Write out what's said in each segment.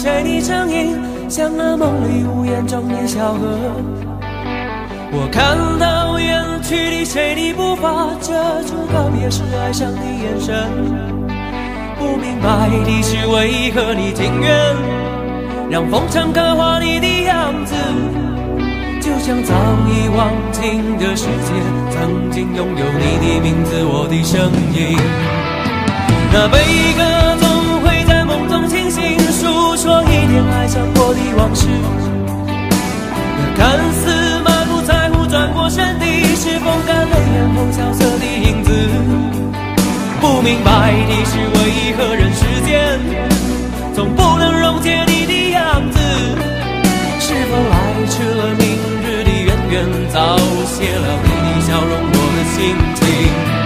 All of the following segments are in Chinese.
谁的声音，像那梦里无言中的小河。我看到远去的谁的步伐，遮住告别时哀伤的眼神。不明白的是，为何你情愿让风尘刻画你的样子，就像早已忘情的世界，曾经拥有你的名字，我的声音。那悲歌总会在梦中清醒，诉说一点爱上过的往事。那看似满不在乎转过身的，是风干泪眼后萧瑟的影子。不明白的是，为何人世间总不能溶解你的样子？是否来迟了明日的渊源，早谢了你的笑容，我的心情。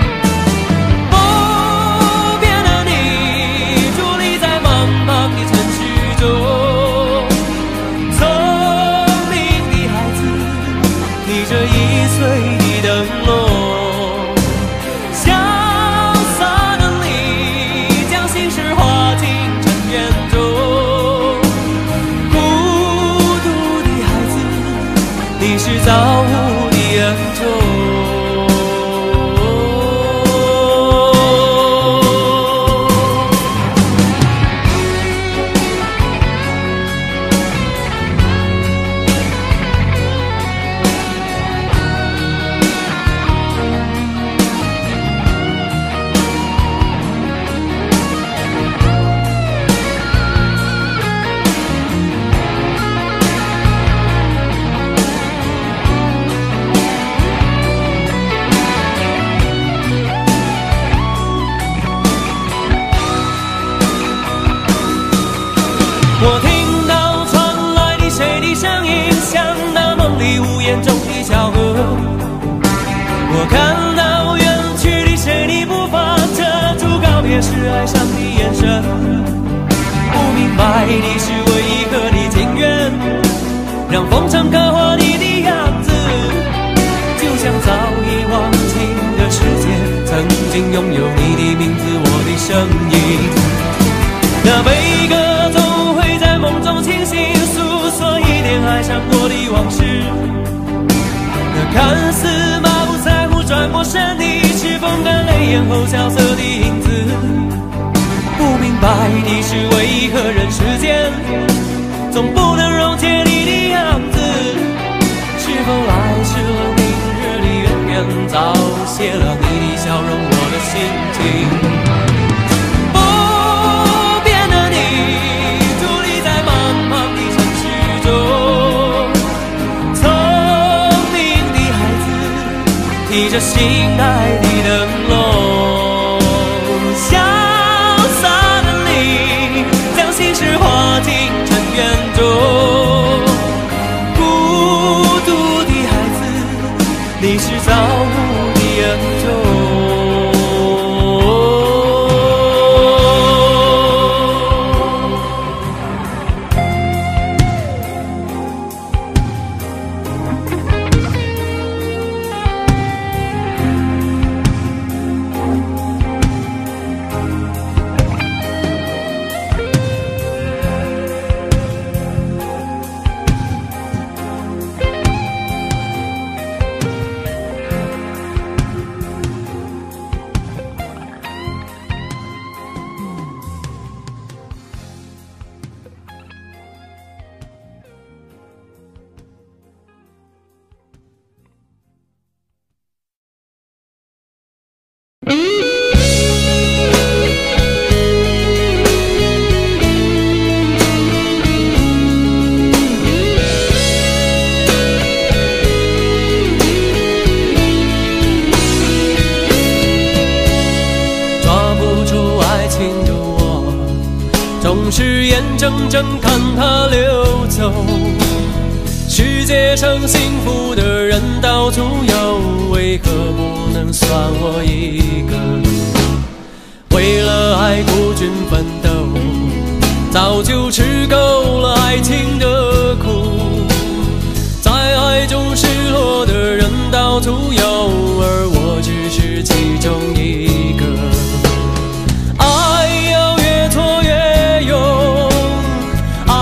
造物的恩宠。我听到传来的谁的声音，像那梦里无言中的小河。我看到远去的谁的步伐，遮住告别时哀伤的眼神。不明白的是，为何你情愿让风尘刻画你的样子，就像早已忘情的世界，曾经拥有你的名字，我的声音。那悲歌总会在梦中清醒，诉说一点爱上过的往事。那看似满不在乎转过身的，是风干泪眼后萧瑟的影子。不明白的是，为何人世间总不能溶解你的样子？是否来迟了明日的渊源，早谢了你的笑容，我的心情。提着心爱的灯笼，潇洒的你，将心事化进尘缘中。孤独的孩子，你是造物的恩宠。总是眼睁睁看它流走，世界上幸福的人到处有，为何不能算我一个？为了爱孤军奋斗，早就吃够了爱情的苦，在爱中失落的人到处有，而我只是其中一个。爱要越挫越勇，爱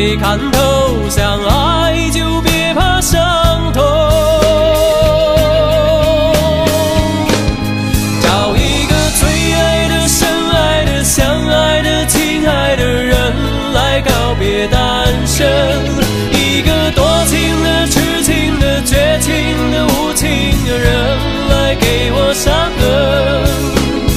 得看透，相爱就别怕伤痛。找一个最爱的、深爱的、相爱的、亲爱的人来告别单身，一个多情的、痴情的、绝情的、无情的人来给我伤痕。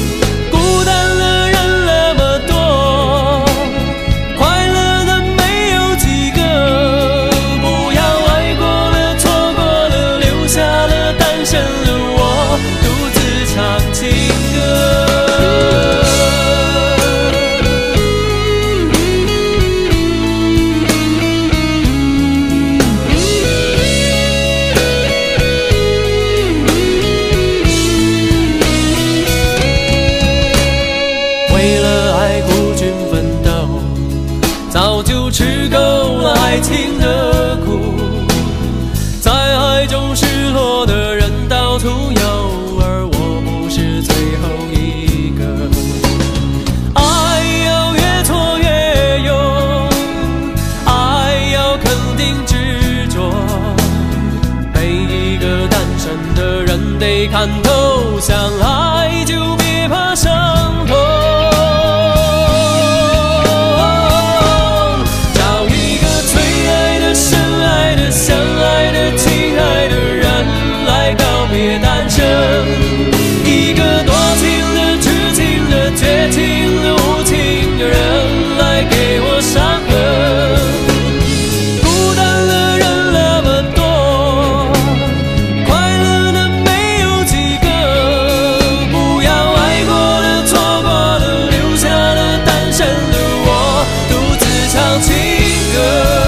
吃够了爱情的苦，在爱中失落的人到处有，而我不是最后一个。爱要越挫越勇，爱要肯定执着，每一个单身的人得看透，相爱就别怕伤痛。别单身，一个多情的、痴情的、绝情的、无情的人来给我伤痕。孤单的人那么多，快乐的没有几个。不要爱过了、错过了，留下了单身的我，独自唱情歌。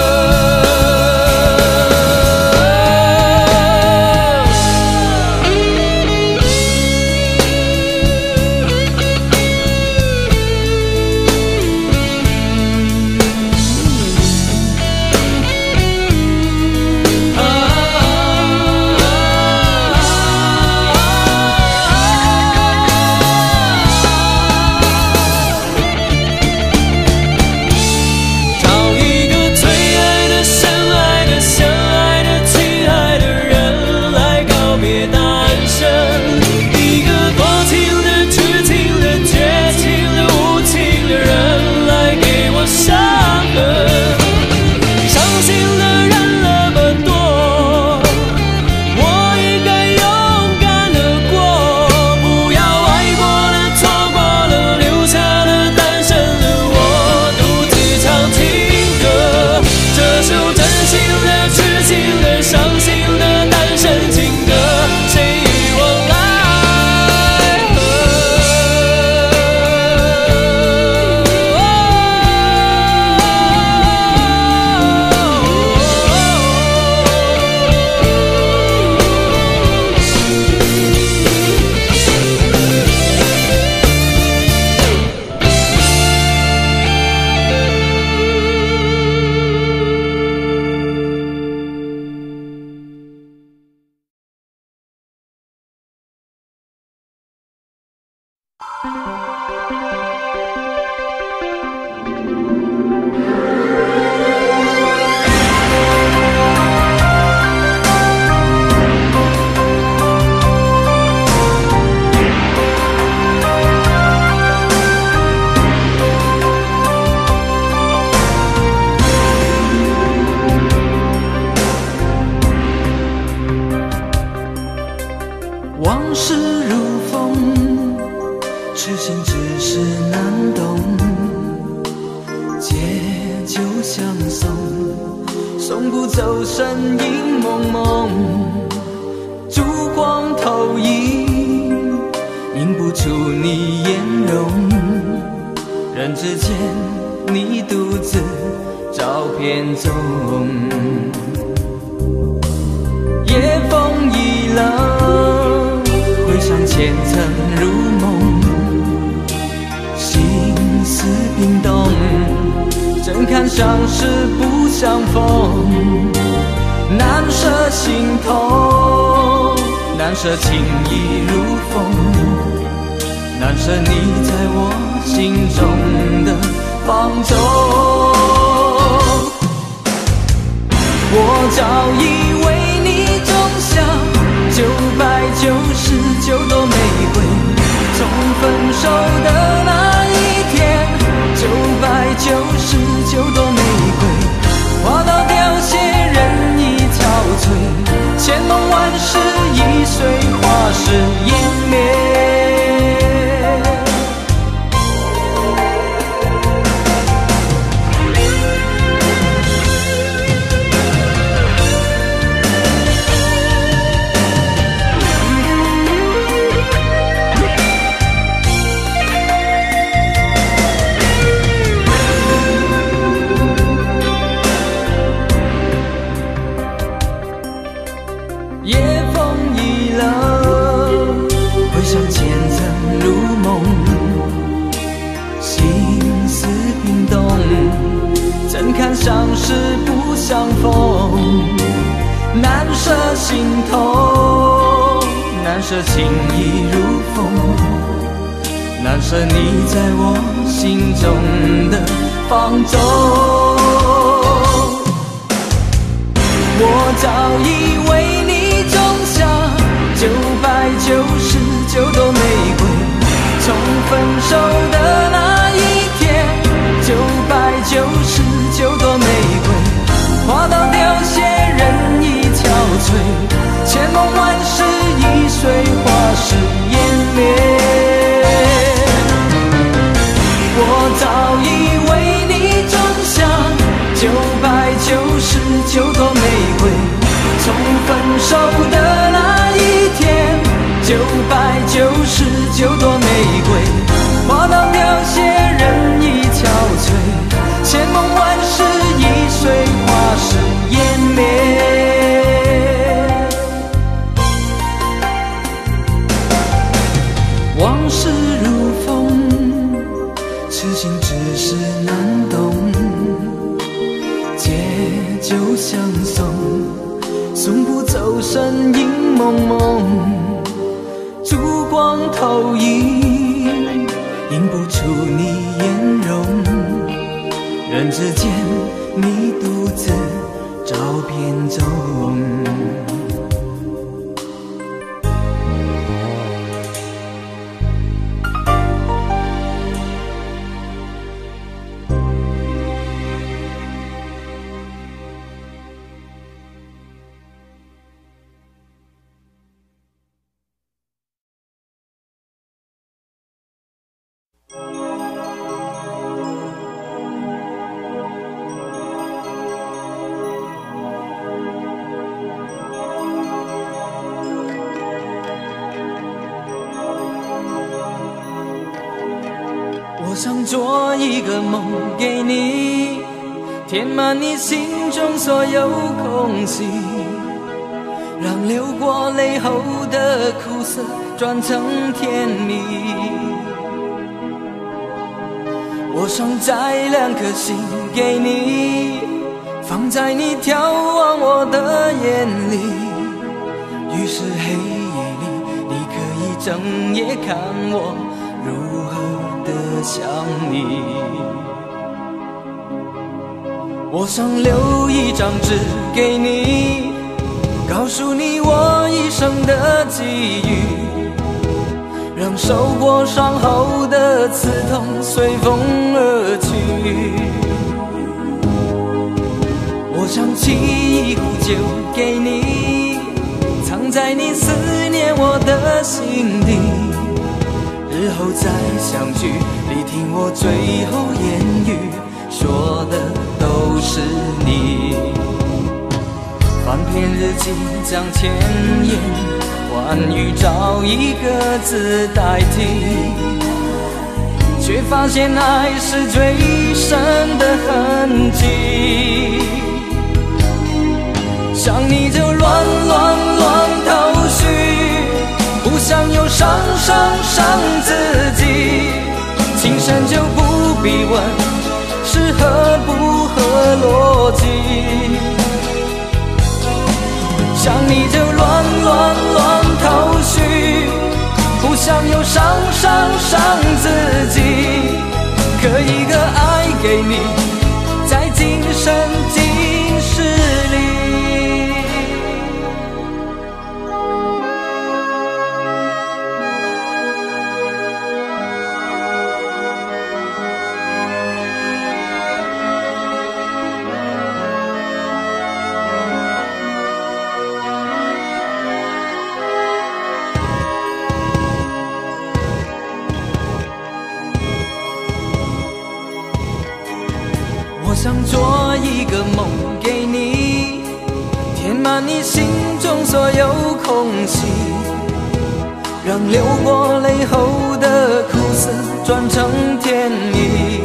往事如风，痴心只是难懂。借酒相送，送不走身影蒙蒙。烛光投影，映不出你颜容。人之间，你独自照片中。夜风已冷，回想前尘如梦，心思冰冻，怎堪相识不相逢？难舍心痛，难舍情意如风，难舍你在我心中的放纵。 我早已为你种下999朵玫瑰，从分手的那一天，999朵玫瑰花到凋谢，人已憔悴，千梦万世已随花事湮灭。夜风已冷，回想前曾如梦，心思冰冻，怎堪相识不相逢，难舍心头，难舍情意如风，难舍你在我心中的放纵。我早已为你种下999朵玫瑰，从分手的那一天，999朵玫瑰花到凋谢，人已憔悴，千梦万世已随花事湮灭。我早已为你种下999朵玫瑰，从分手的那一天，999朵玫瑰花到凋谢，人已憔悴，千梦万世已随花事湮灭。往事如风，痴心只是难懂，借酒相送，送不走身影蒙蒙，烛光投影，映不出你颜容，人之间你独自照片中。我想做一个梦给你，填满你心中所有空隙，让流过泪后的苦涩转成甜蜜。我想摘2颗心给你，放在你眺望我的眼里，于是黑夜里你可以整夜看我如何的想你。我想留1张纸给你，告诉你我一生的际遇，让受过伤后的刺痛随风而去。我想沏一壶酒给你，藏在你思念我的心底，日后再相聚，你听我最后言语，说的都是你。翻篇日记将千言万语找一个字代替，却发现爱是最深的痕迹。想你就乱头绪，不想又伤自己，情深就不必问是合不合逻辑。想你就乱头绪，不想又伤自己，刻一个爱给你，在今生今世里。 想做一个梦给你，填满你心中所有空隙，让流过泪后的苦涩转成甜蜜。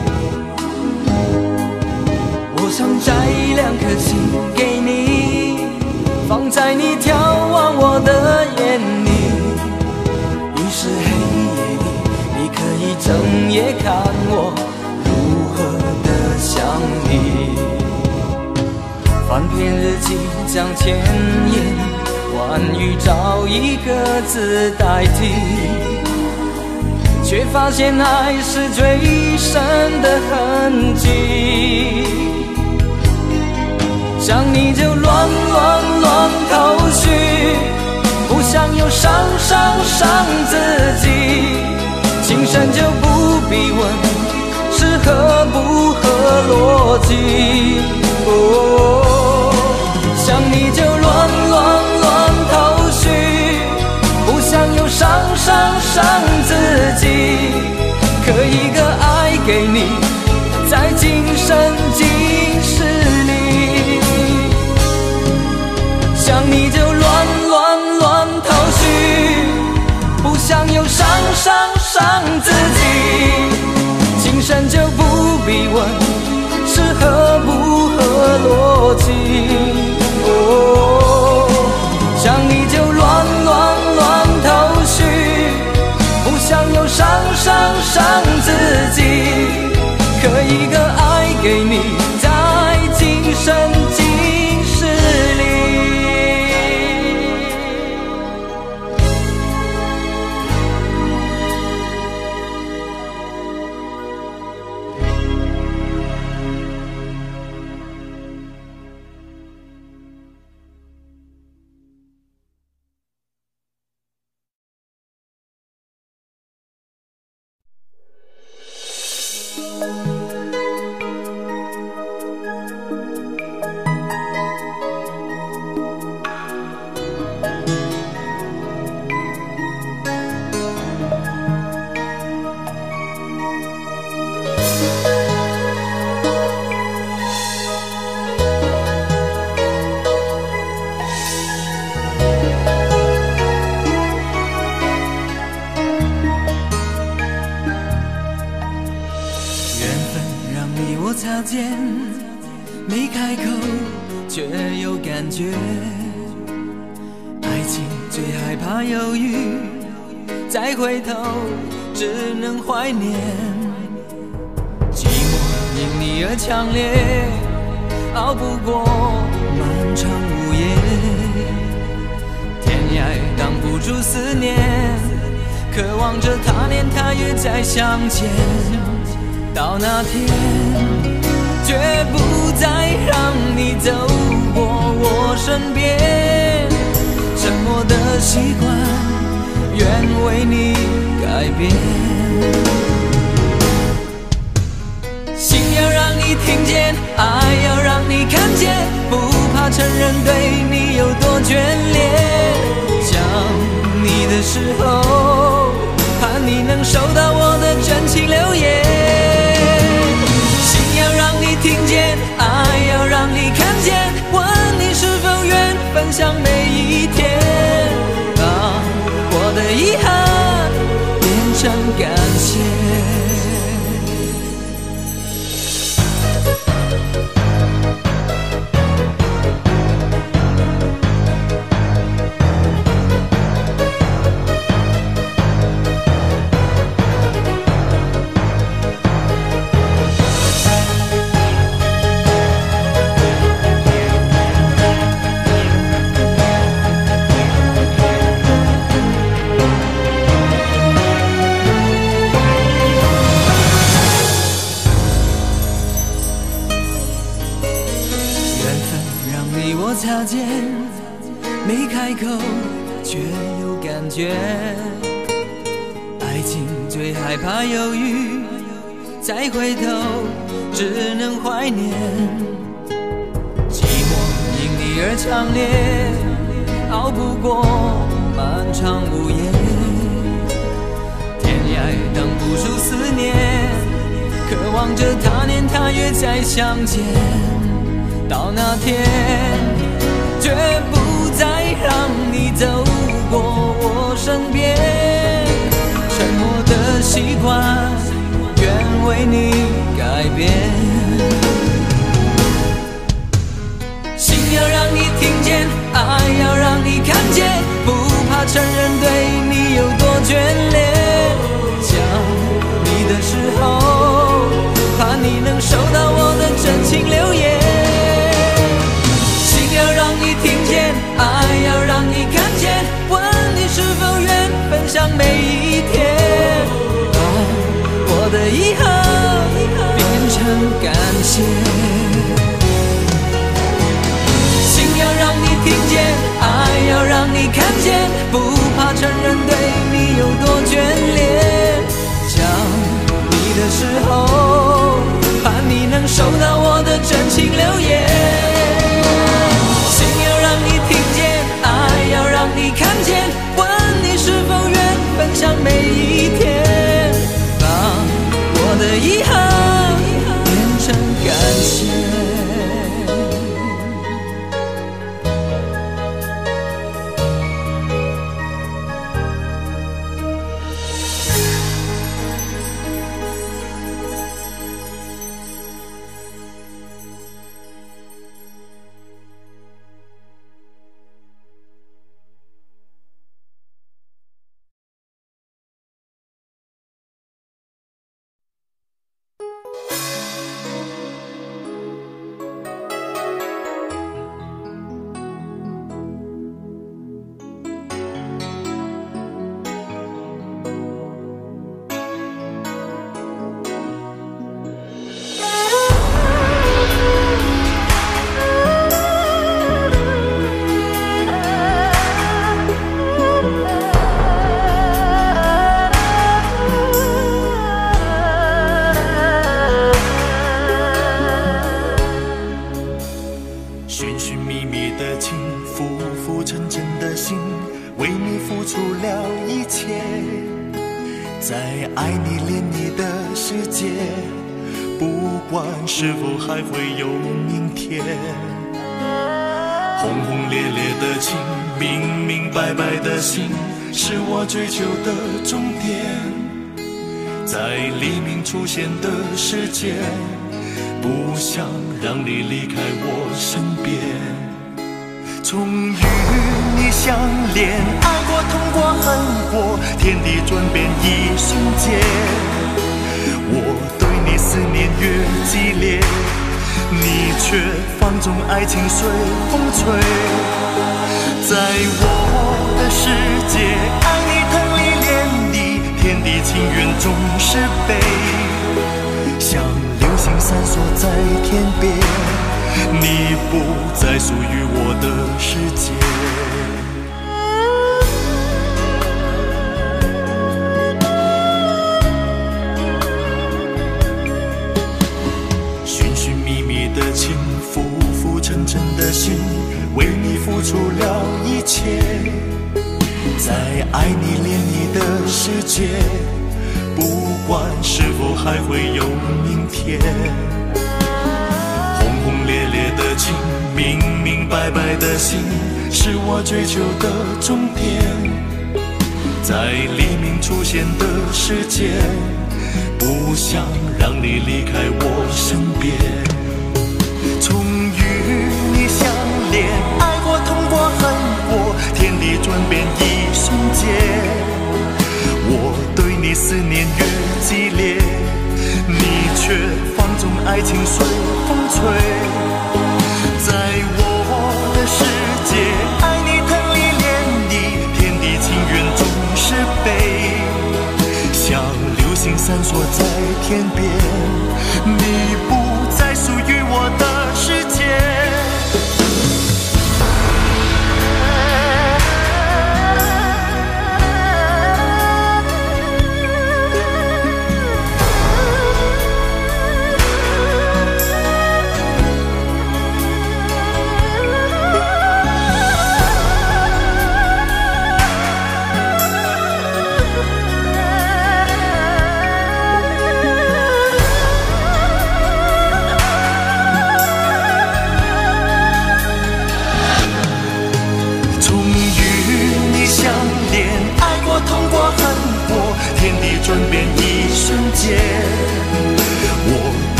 我想摘2颗心给你，放在你眺望我的眼里，于是黑夜里你可以整夜看我如何的想你。翻篇日记将千言万语找一个字代替，却发现爱是最深的痕迹。想你就乱头绪，不想又伤自己，情深就不必问是合不合逻辑。想你就乱头绪，不想又伤自己，刻一个爱给你，在今生今世里。想你就乱头绪，不想又伤自己，情深就不必问是合不合逻辑。想你就乱头绪，不想又伤自己，刻一个爱给你，在今生今世里。擦肩，没开口，却有感觉。爱情最害怕犹豫，再回头只能怀念。寂寞因你而强烈，熬不过漫长午夜。天涯挡不住思念，渴望着他年他月再相见。到那天，绝不再让你走过我身边，沉默的习惯，愿为你改变。心要让你听见，爱要让你看见，不怕承认对你有多眷恋。想你的时候，盼你能收到我的真情留言。听见，爱要让你看见，问你是否愿分享每一天，把我的遗憾变成感谢。擦肩，没开口，却有感觉。爱情最害怕犹豫，再回头只能怀念。寂寞因你而强烈，熬不过漫长午夜。天涯挡不住思念，渴望着他年他月再相见，到那天绝不再让你走过我身边。沉默的习惯愿为你改变，心要让你听见，爱要让你看见，不怕承认对你有多眷恋。想你的时候，怕你能收到我的真情留言。心要让你听见，爱要让你看见，问你是否愿分享每一天，把我的遗憾变成感谢。心要让你听见，爱要让你看见，不怕承认对你有多眷恋。想你的时候，盼你能收到我的真情留言。心要让你听见，爱要让你看见，问你是否愿分享每一天，把我的遗憾变成感谢。 是否还会有明天？轰轰烈烈的情，明明白白的心，是我追求的终点。在黎明出现的世界，不想让你离开我身边。终于你相恋，爱过痛过恨过，天地转变一瞬间。我对你思念越激烈，你却放纵爱情随风吹。在我的世界，爱你疼你恋你，天地情缘总是悲。像流星闪烁在天边，你不再属于我的世界。情浮浮沉沉的心，为你付出了一切。在爱你恋你的世界，不管是否还会有明天。轰轰烈烈的情，明明白白的心，是我追求的终点。在黎明出现的世界，不想让你离开我身边。终于你相恋，爱过痛过恨过，天地转变一瞬间。我对你思念越激烈，你却放纵爱情随风吹。在我的世界，爱你疼你恋你，天地情缘总是悲。像流星闪烁在天边，你不再属于我的世界。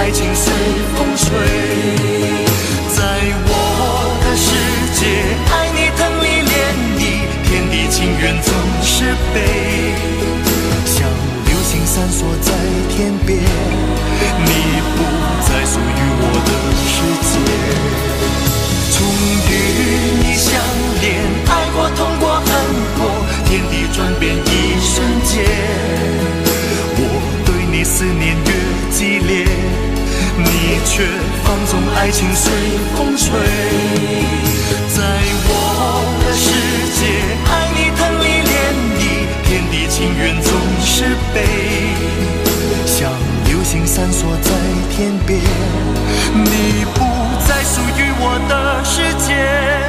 爱情随风吹。在我的世界，爱你疼你恋你，天地情缘总是悲。像流星闪烁在天边，你不再属于我的世界。终与你相恋，爱过痛过恨过，天地转变一瞬间。我对你思念越激烈，你却放纵爱情随风吹。在我的世界，爱你疼你恋你，天地情缘总是悲。像流星闪烁在天边，你不再属于我的世界。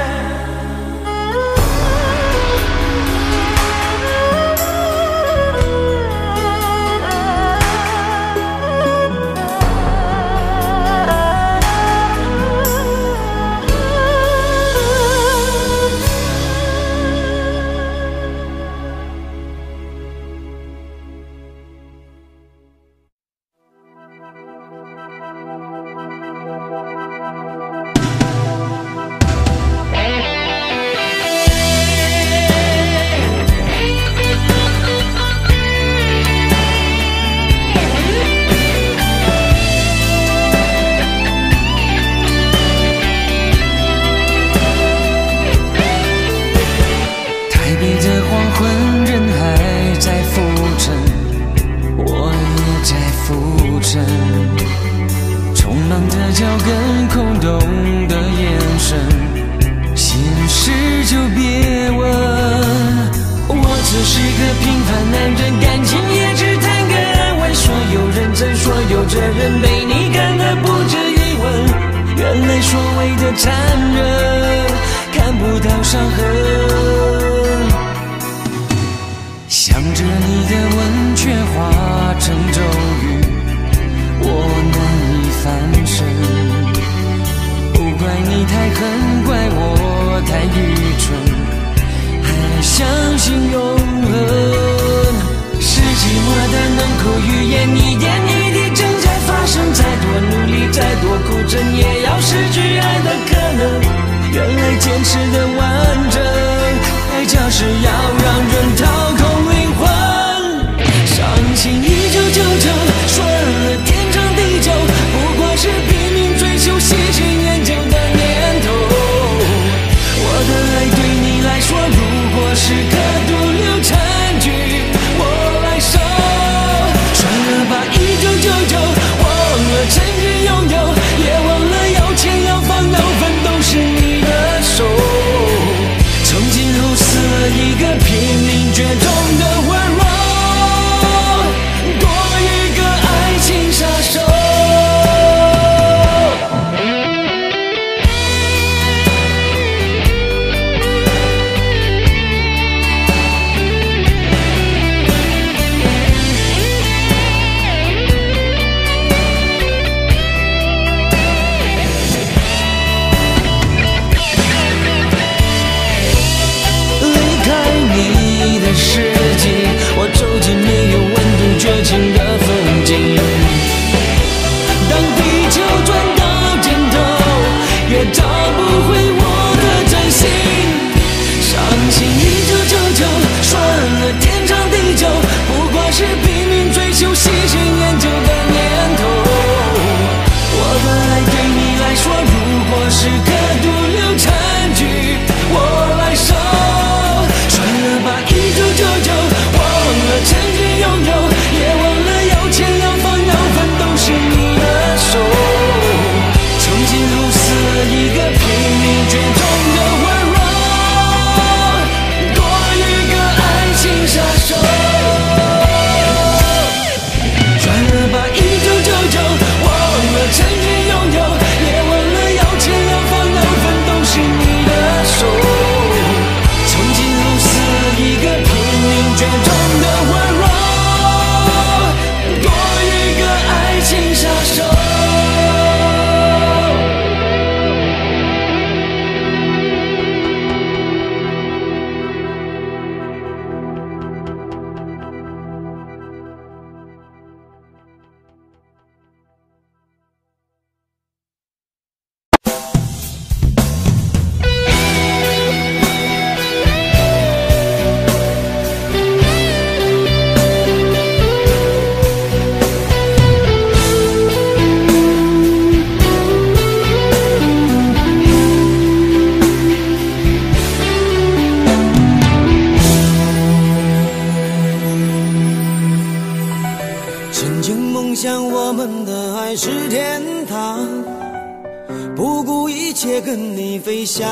是天堂，不顾一切跟你飞翔。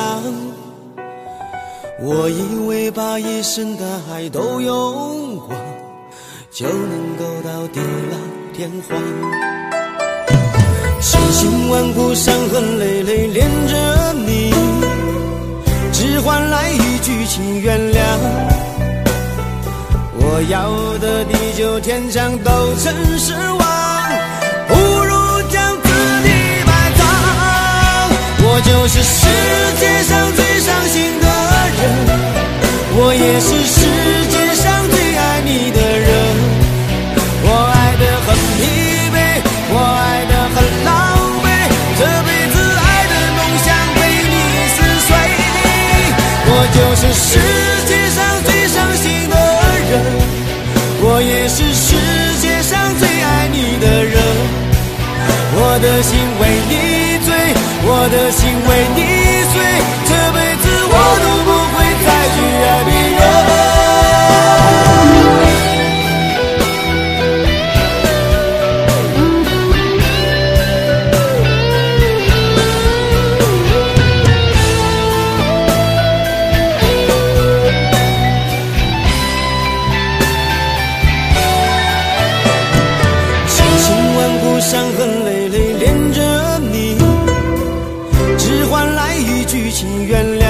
我以为把一生的爱都用光，就能够到地老天荒。千辛万苦，伤痕累累恋着你，只换来一句请原谅。我要的地久天长都成失望，不如将自己埋葬。我就是世界上最伤心的人，我也是世界上最爱你的人。我爱得很疲惫，我爱得很狼狈，这辈子爱的梦想被你撕碎。我就是世界上最伤心的人，我也是世界上最爱你的人。我的心为你醉，我的心为你碎，这辈子我都不会再去爱别人。伤痕累累恋着你，只换来一句请原谅。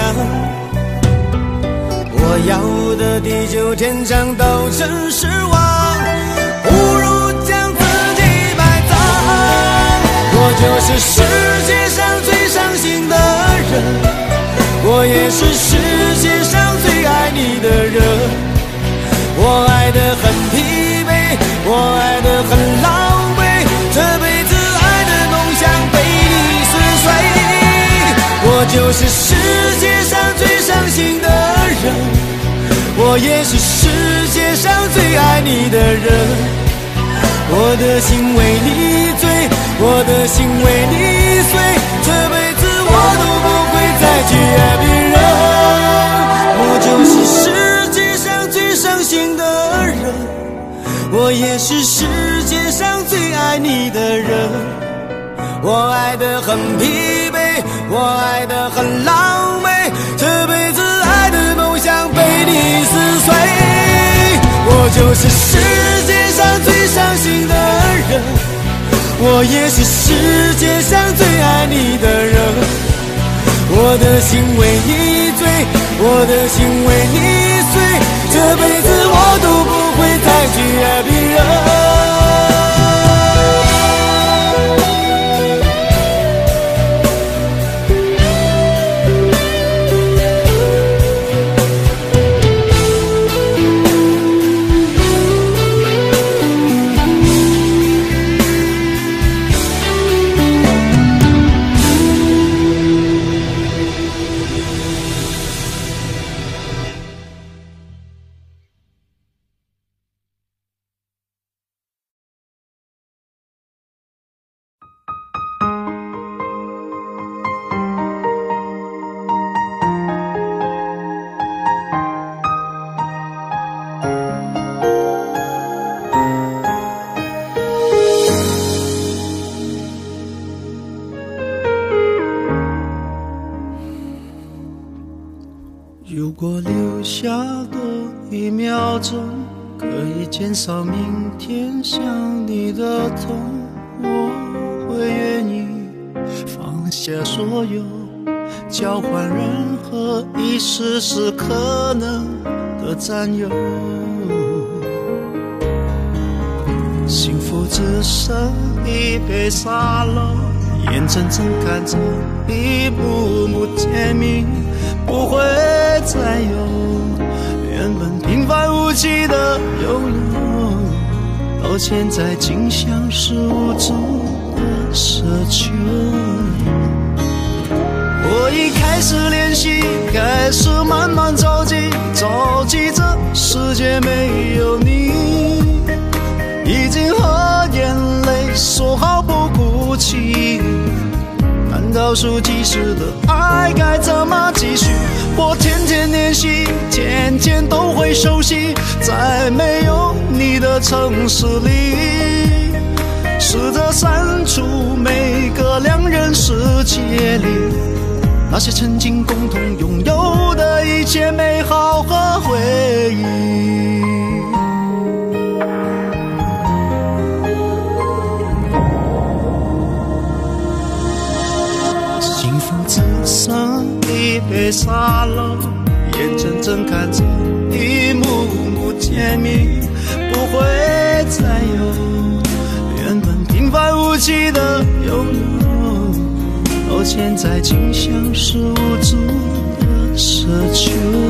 我要的地久天长都成失望，不如将自己埋葬。我就是世界上最伤心的人，我也是世界上最爱你的人。我爱得很疲惫，我爱得很狼狈，这辈子爱的梦想被你撕碎。我就是世界上最伤心的人，我也是世界上最爱你的人。我的心为你醉，我的心为你碎，这辈子我都不会再去爱别人。我就是世界上最伤心的人，我也是世界上最爱你的人。我爱得很疲惫，我爱得很狼狈，这辈子爱的梦想被你撕碎。我就是世界上最伤心的人，我也是世界上最爱你的人。我的心为你醉，我的心为你碎，这辈子我都不会再去爱别人。 如果留下多一秒钟，可以减少明天想你的痛，我会愿意放下所有，交换任何一丝丝可能的占有。幸福只剩一杯沙漏，眼睁睁看着一幕幕甜蜜不会再有，原本平凡无奇的拥有，到现在竟像是无助的奢求。我已开始练习，开始慢慢着急，着急这世界没有你，已经和眼泪说好不哭泣。难告诉及时的爱该怎么继续，我天天练习，天天都会熟悉，在没有你的城市里， 试着删除每个两人世界里那些曾经共同拥有的一切美好和回忆。幸福只剩一杯沙漏，眼睁睁看着一幕幕甜蜜不会再有，原本平凡无奇的拥有，现在竟像是无助的奢求。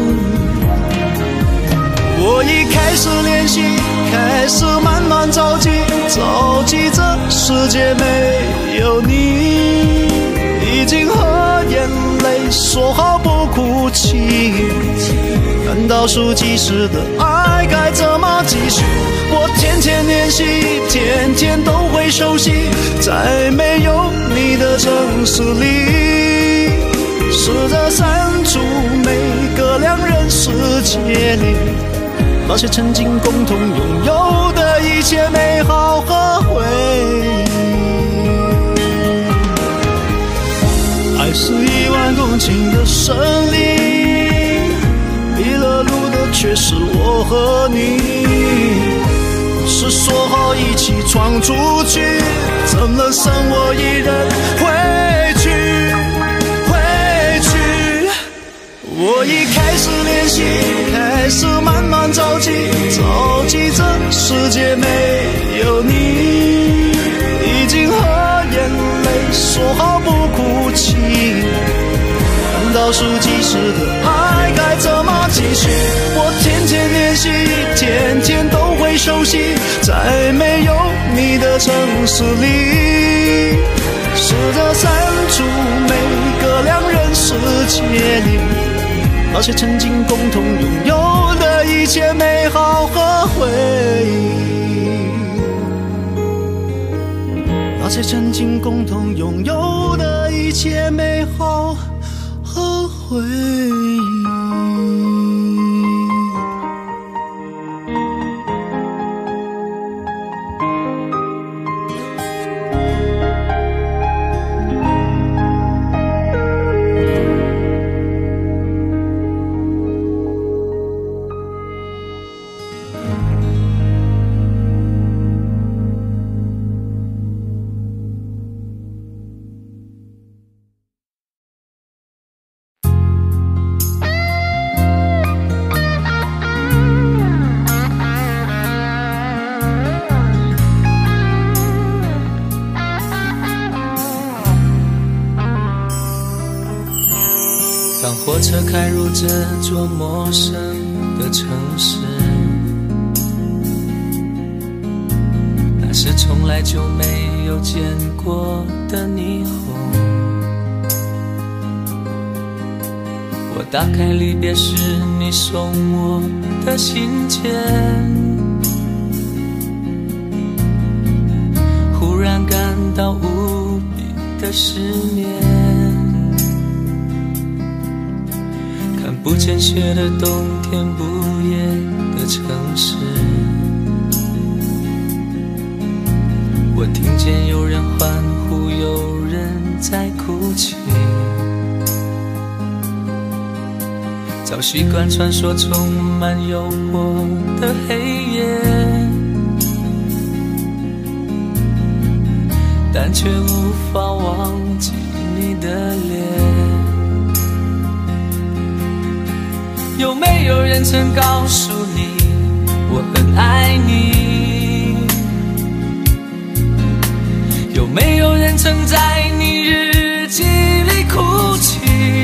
我已开始练习，开始慢慢着急，着急这世界没有你，已经和眼泪说好不哭泣，看倒数计时的爱该怎么继续。我天天练习，天天都会熟悉，在没有你的城市里，试着删除每个两人世界里那些曾经共同拥有的一切美好和回忆。爱是10000公顷的森林，迷了路的却是我和你，是说好一起闯出去，怎能剩我一人回去？我已开始练习，开始慢慢着急，着急这世界没有你，已经和眼泪说好不哭泣，看倒数计时的爱该怎么继续。我天天练习，天天都会熟悉，在没有你的城市里，试着删除每个两人世界里那些曾经共同拥有的一切美好和回忆，那些曾经共同拥有的一切美好和回忆。 当火车开入这座陌生的城市，那是从来就没有见过的霓虹。我打开离别时你送我的信件，忽然感到无比的失眠。看不见雪的冬天，不夜的城市，我听见有人欢呼，有人在哭泣。早习惯传说充满诱惑的黑夜，但却无法忘记你的脸。有没有人曾告诉你我很爱你？有没有人曾在你日记里哭泣？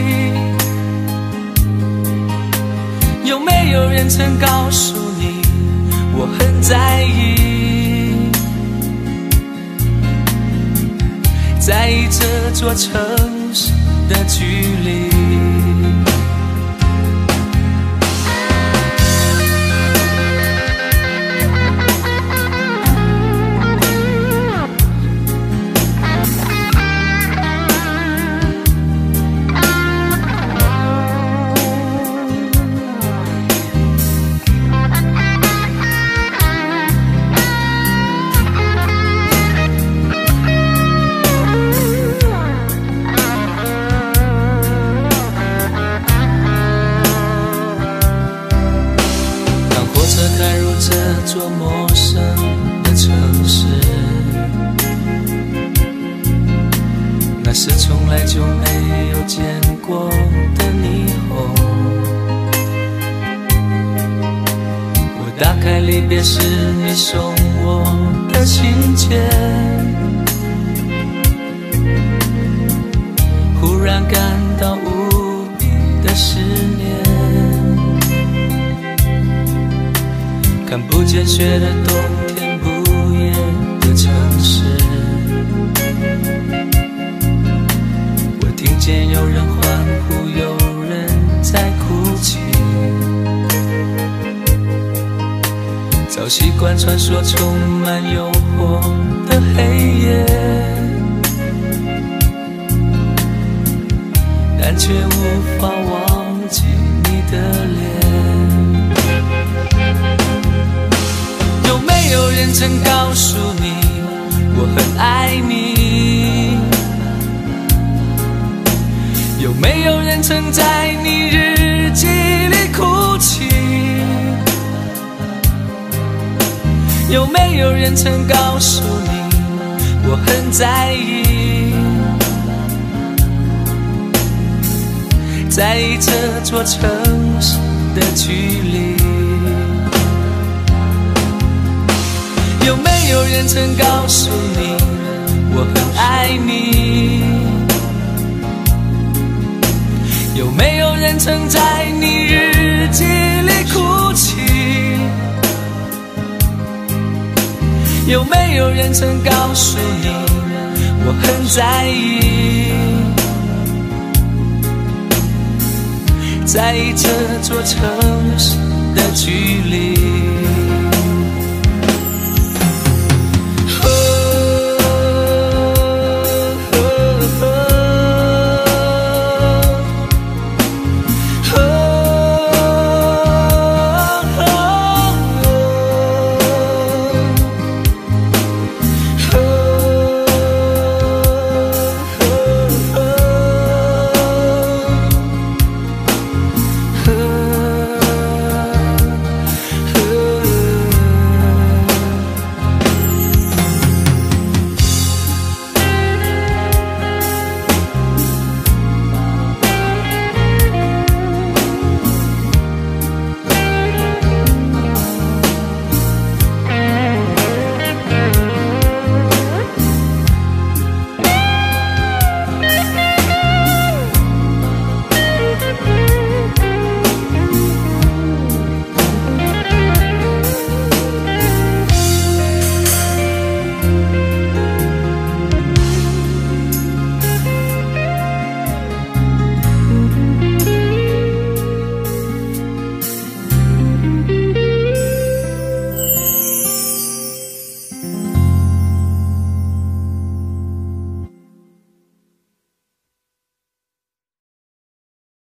有没有人曾告诉你我很在意？在意这座城市的距离。 是从来就没有见过的霓虹。我打开离别时你送我的信件，忽然感到无比的思念。看不见雪的冬天，不夜的城市，我听见有人欢呼，有人在哭泣。早习惯传说充满诱惑的黑夜，但却无法忘记你的脸。有没有人曾告诉你我很爱你？有没有人曾在你日记里哭泣？有没有人曾告诉你我很在意？在意这座城市的距离。有没有人曾告诉你我很爱你？有没有人曾在你日记里哭泣？有没有人曾告诉你我很在意？在意这座城市的距离。